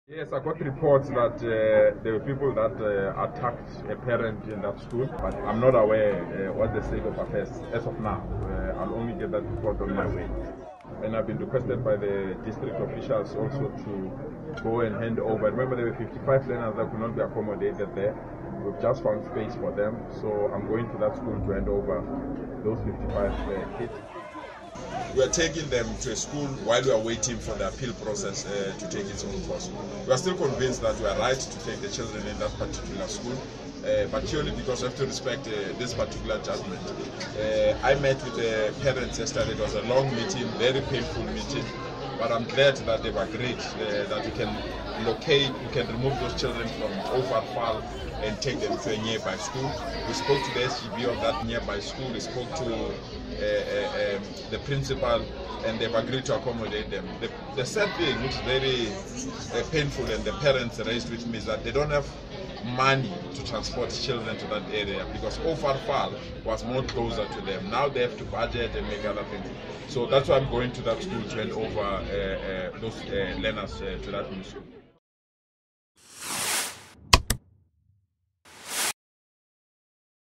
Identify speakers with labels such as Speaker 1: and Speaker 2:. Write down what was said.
Speaker 1: Yes, I got reports that there were people that attacked a parent in that school, but I'm not aware what the state of affairs as of now. I'll only get that report on my way. And I've been requested by the district officials also to go and hand over. Remember, there were 55 learners that could not be accommodated there. We've just found space for them, so I'm going to that school to hand over those 55 kids. We are taking them to a school while we are waiting for the appeal process to take its own course. We are still convinced that we are right to take the children in that particular school, but purely because we have to respect this particular judgment. I met with the parents yesterday. It was a long meeting, very painful meeting, but I'm glad that they've agreed that we can locate, we can remove those children from Overfall and take them to a nearby school. We spoke to the SGB of that nearby school. We spoke to the principal, and they've agreed to accommodate them. The sad thing, which is very painful, and the parents raised with me, is that they don't have money to transport children to that area because Overfall was more closer to them. Now they have to budget and make other things. So that's why I'm going to that school to hand over those learners to that new school.